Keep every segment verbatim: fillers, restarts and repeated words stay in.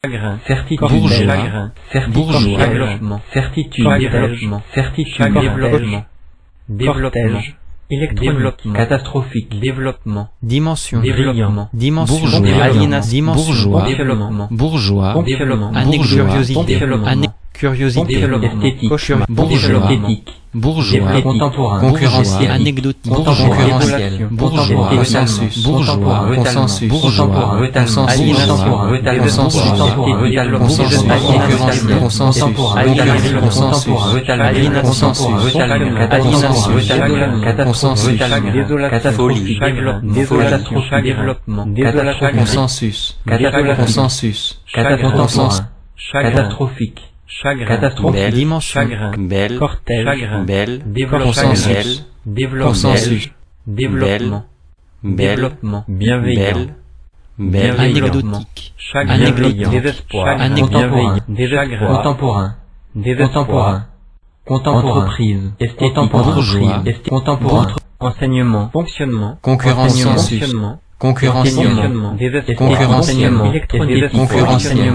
chagrin, certitude, bourgeois, chagrin, certitude, bourgeois, développement, certitude, développement, certitude, développement, développement, électronique, catastrophique, développement, dimension, développement, dimension, bourgeois, aliénation, bourgeois, développement, bourgeois, développement, curiosité, développement, curiosité, esthétique, cauchemar, bourgeois, bourgeois, contemporain, concurrentiel, anecdotique, concurrentiel, bourgeois, consensus, bourgeois, consensus, bourgeois, aliénation, consensus, consensus, concurrentiel, consensus, aliénation, consensus, aliénation, consensus, catastrophique, désolation, développement, consensus, consensus, contemporain, catastrophique, catastrophique, dimension, belle, cortège, belle, consensus, développement, développement, développement, bienveillant, anecdotique, anecdotique, désespoir, contemporain, contemporain, contemporain, entreprise, bourgeois, contemporain, enseignement, fonctionnement, concurrentiel, fonctionnement, concurrentiel, concurrentiel, électronique, concurrentiel,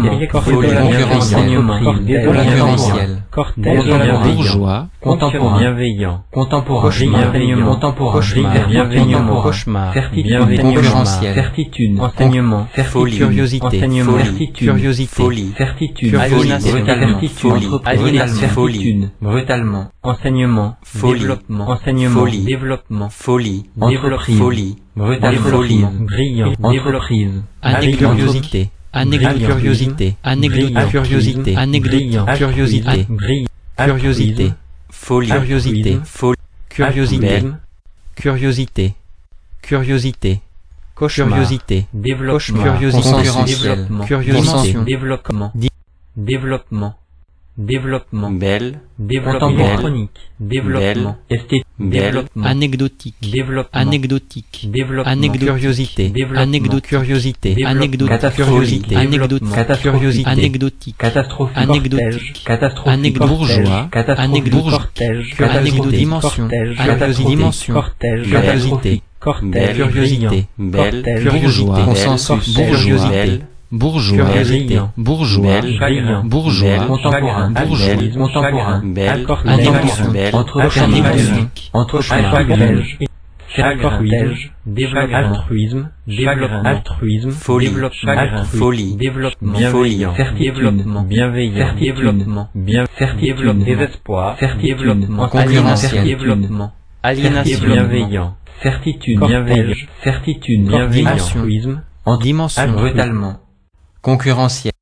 concurrentiel, bourgeois, contemporain, bienveillant, contemporain, enseignement, contemporain, bienveillement, cauchemar, certitude, concurrentiel, certitude, enseignement, folie, curiosité, enseignement, curiosité, folie, certitude, aliénation, certitude, aliénation, certitude, brutalement, enseignement, développement, enseignement, développement, folie, entreprise, folie, brutalement, brillant, entreprise, anecdotosité, anecdotosité, anecdotosité, anecdotosité, curiosité, folie, curiosité, folie, curiosité, curiosité, curiosité, curiosité, développement, curiosité, curiosité, développement, développement, développement, belle, développement électronique, développement, esthétique, développement, anecdotique, développement, anecdotique, développement, anecdotosité, développement, anecdotosité, anecdote catastrophique, anecdote, curiosité, anecdotique, catastrophique, anecdotique, catastrophique, anecdote bourgeois, anecdote, cortège, anecdote dimension, anecdote dimension, cortège, curiosité, cortège, curiosité, belle, curiosité, consensus, bourgeoisité, bourgeois, curiosité, bourgeois, chagrin, bourgeois, contemporain, bourgeois, contemporain, belle, anecdote, belle, entre anecdotique, entre cortège, cortège, développement, altruisme, développement, altruisme, folie, développement, folie, développement, bienveillant, développement, bienveillant, développement, bien, développement, désespoir, développement, concurrentiel, développement, aliénation, bienveillant, certitude, bienveillant, certitude, bienveillant, altruisme, dimension, brutalement, concurrentiel.